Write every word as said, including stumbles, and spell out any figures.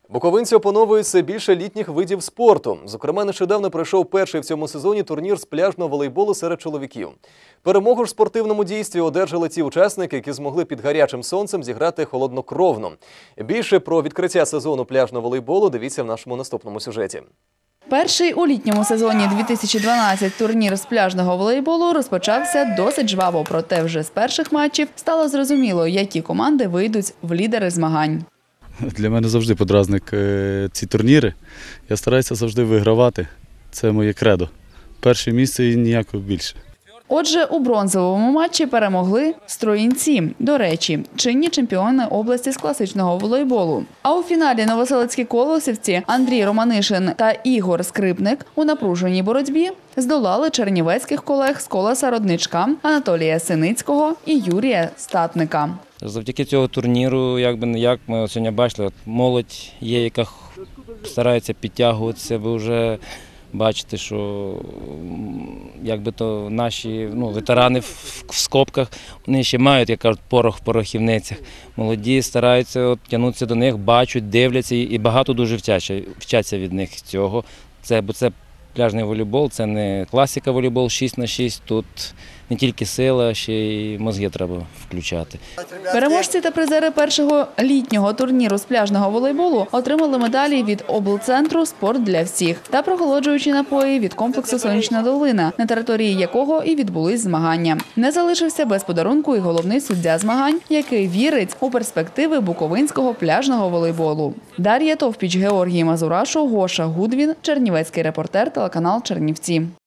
Буковинці опановують все більше літніх видів спорту. Зокрема, нещодавно пройшов перший в цьому сезоні турнір з пляжного волейболу серед чоловіків. Перемогу ж в спортивному дійстві одержали ті учасники, які змогли під гарячим сонцем зіграти холоднокровно. Більше про відкриття сезону пляжного волейболу дивіться в нашому наступному сюжеті. Перший у літньому сезоні дві тисячі дванадцятого турнір з пляжного волейболу розпочався досить жваво, проте вже з перших матчів стало зрозуміло, які команди вийдуть в лідери змагань. Для мене завжди подразник ці турніри. Я стараюся завжди вигравати. Це моє кредо. Перше місце і ніякого більше. Отже, у бронзовому матчі перемогли строїнці. До речі, чинні чемпіони області з класичного волейболу. А у фіналі новоселицькі колосівці Андрій Романишин та Ігор Скрипник у напруженій боротьбі здолали чернівецьких колег з Колеса Родничка Анатолія Синицького і Юрія Статника. Завдяки цього турніру, як би не як, ми сьогодні бачили, от молодь є, яка старається підтягуватися, ви вже бачите, що якби то наші ну, ветерани в, в скобках, вони ще мають, як кажуть, порох в порохівницях. Молоді стараються от, тягнутися до них, бачать, дивляться і багато дуже вчаться, вчаться від них цього. Це, бо це пляжний волейбол, це не класика волейбол шість на шість, тут не тільки сила, ще й мозги треба включати. Переможці та призери першого літнього турніру з пляжного волейболу отримали медалі від облцентру «Спорт для всіх» та прохолоджуючі напої від комплексу «Сонячна долина», на території якого і відбулись змагання. Не залишився без подарунку і головний суддя змагань, який вірить у перспективи буковинського пляжного волейболу. Дар'я Товпіч, Георгій Мазурашу, Гоша Гудвін, Чернівецький репортер, телеканал Чернівці.